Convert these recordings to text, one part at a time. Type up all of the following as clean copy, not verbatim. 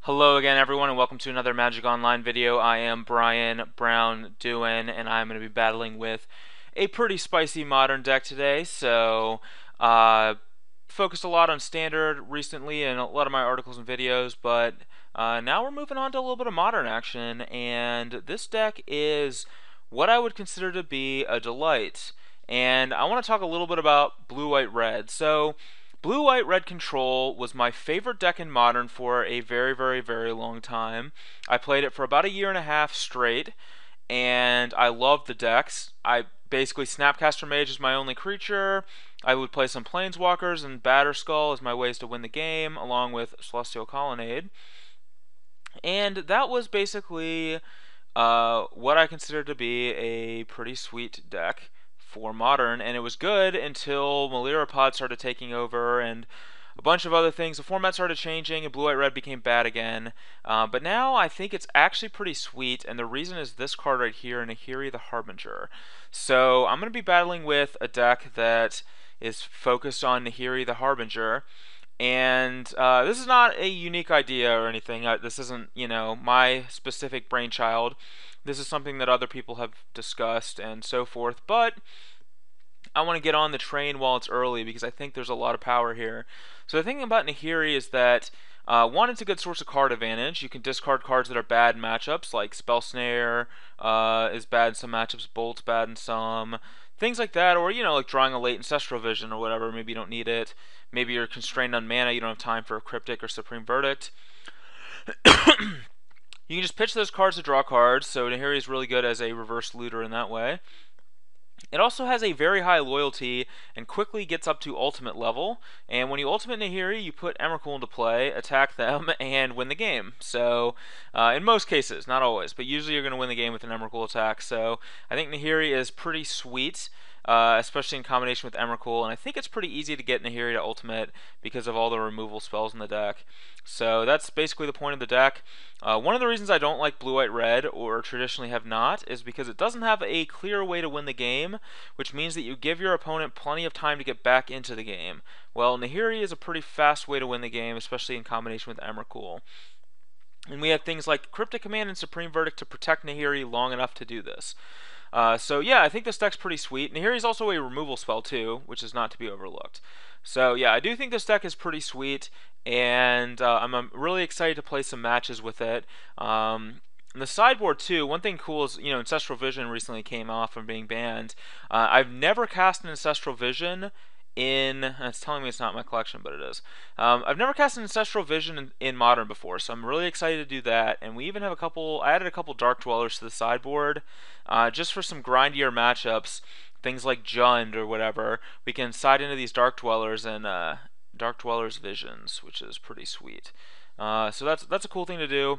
Hello again everyone and welcome to another Magic Online video. I am Brian Brown Dewin and I'm going to be battling with a pretty spicy modern deck today. Focused a lot on standard recently in a lot of my articles and videos, but now we're moving on to a little bit of modern action, and this deck is what I would consider to be a delight. And I want to talk a little bit about blue, white, red. Blue, white, red control was my favorite deck in Modern for a very long time. I played it for about a year and a half straight, and I loved the decks. I basically Snapcaster Mage is my only creature. I would play some Planeswalkers and Batterskull as my ways to win the game, along with Celestial Colonnade. And that was basically what I considered to be a pretty sweet deck for Modern, and it was good until Melirapod started taking over and a bunch of other things. The format started changing and blue, white, red became bad again. But now I think it's actually pretty sweet, and the reason is this card right here, Nahiri the Harbinger. So I'm going to be battling with a deck that is focused on Nahiri the Harbinger. And this is not a unique idea or anything. This isn't, my specific brainchild. This is something that other people have discussed and so forth. But I want to get on the train while it's early because I think there's a lot of power here. So the thing about Nahiri is that one, it's a good source of card advantage. You can discard cards that are bad in matchups, like Spell Snare is bad in some matchups, Bolt's bad in some, things like that. Or, like drawing a late Ancestral Vision or whatever, maybe you don't need it. Maybe you're constrained on mana, you don't have time for a Cryptic or Supreme Verdict. You can just pitch those cards to draw cards, so Nahiri is really good as a reverse looter in that way. It also has a very high loyalty and quickly gets up to ultimate level, and when you ultimate Nahiri, you put Emrakul into play, attack them, and win the game. So, in most cases, not always, but usually you're going to win the game with an Emrakul attack. So, I think Nahiri is pretty sweet, especially in combination with Emrakul, and I think it's pretty easy to get Nahiri to ultimate because of all the removal spells in the deck. So that's basically the point of the deck. One of the reasons I don't like blue, white, red, or traditionally have not, is because it doesn't have a clear way to win the game, which means that you give your opponent plenty of time to get back into the game. Well, Nahiri is a pretty fast way to win the game, especially in combination with Emrakul. And we have things like Cryptic Command and Supreme Verdict to protect Nahiri long enough to do this. So yeah, I think this deck's pretty sweet. Nahiri is also a removal spell too, which is not to be overlooked. So yeah, I do think this deck is pretty sweet, and I'm really excited to play some matches with it. In the sideboard too, one thing cool is, Ancestral Vision recently came off from being banned. I've never cast an Ancestral Vision it's telling me it's not in my collection, but it is. I've never cast an Ancestral Vision in Modern before, so I'm really excited to do that. And we even have I added a couple Dark Dwellers to the sideboard, just for some grindier matchups, things like Jund or whatever. We can side into these Dark Dwellers and Dark Dwellers Visions, which is pretty sweet. So that's a cool thing to do.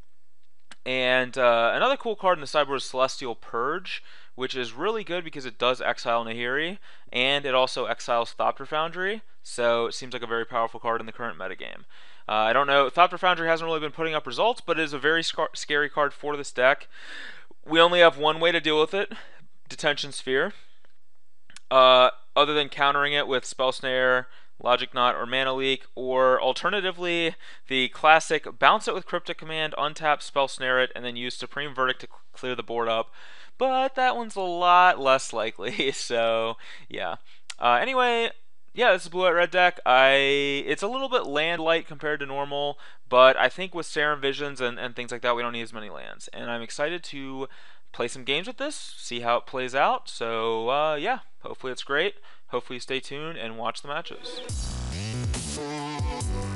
And another cool card in the sideboard is Celestial Purge, which is really good because it does exile Nahiri, and it also exiles Thopter Foundry, so it seems like a very powerful card in the current metagame. I don't know, Thopter Foundry hasn't really been putting up results, but it is a very scary card for this deck. We only have one way to deal with it, Detention Sphere. Other than countering it with Spell Snare, Logic Knot, or Mana Leak, or alternatively, the classic bounce it with Cryptic Command, untap, Spell Snare it, and then use Supreme Verdict to clear the board up. But that one's a lot less likely, so yeah. Anyway, yeah, this is Blue White Red deck. It's a little bit land light compared to normal, but I think with Serum Visions and things like that, we don't need as many lands. And I'm excited to play some games with this, see how it plays out. So yeah, hopefully it's great. Hopefully you stay tuned and watch the matches.